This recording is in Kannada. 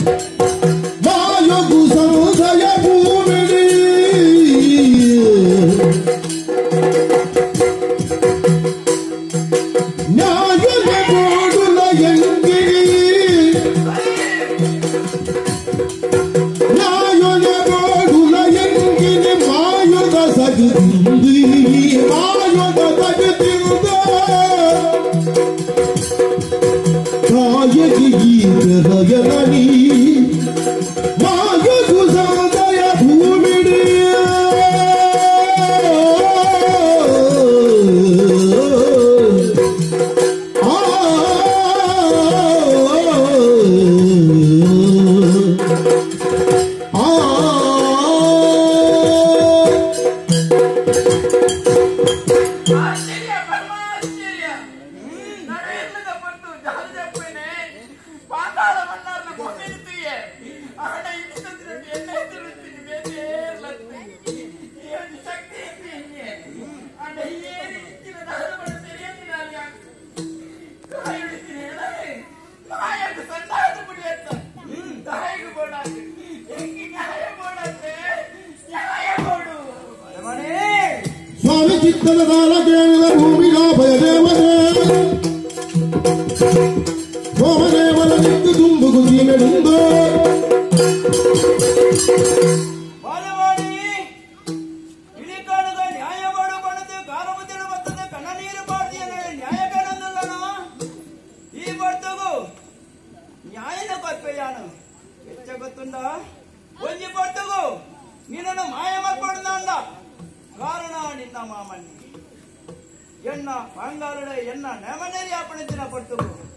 ಮಾಯಗು ಸಂಶಯ ಭೂಮಿಡಿ ನ್ಯಾಯದ ಬೋಡುಲ ಎಂಗಿಡಿ ನ್ಯಾಯದ ಬೋಡುಲ ಎಂಗಿನಿ ಮಾಯದ ಸಜುಂದಿ ಮಾಯದ ಸಜುತಿಂದ ಕಾಯಗಿ ಹೃದಯನನಿ ಮಾಯಗು ಸಂಶಯ ಭೂಮಿಡಿ ಸ್ವಾಮಿ ಚಿತ್ತದ ಕಾಲ ಕೇಳಿದ ಭೂಮಿಗ ಭಯದೇವನೇ ಸೋಮದೇವನ ನಿಂತು ತುಂಬುಗು ಸೀಮೆಡುಂದು ಬಾಲವಾಡಿ ಇಳಿ ಕಾಣದ ನ್ಯಾಯ ಮಾಡು ಬಣದು ಕಾಲಬುದ್ಧಿನ ಬರ್ತದೆ ಕಣ್ಣ ನೀರು ಮಾಡ್ತೀಯ ನ್ಯಾಯ ಕಾಣಂದಲ್ಲಣ ಈ ಬರ್ತಗು ನ್ಯಾಯನ ಕೊಪ್ಪೆಯಾನು ಹೆಚ್ಚ ಗೊತ್ತುಂಡ ಒಂಜಿ ಬರ್ತಗು ನಿನ್ನನ್ನು ಮಾಯ ಮಾಡ್ಬಾರ್ದ ಅಂದ ಕಾರಣ ನಿನ್ನ ಮಾಮಣ್ಣಿ ಎನ್ನ ಬಂಗಾರಡೆ ಎನ್ನ ನೆಮನೇರಿ ಅಪ್ಪಣಿಸಿನ ಪಟ್ಟುಗು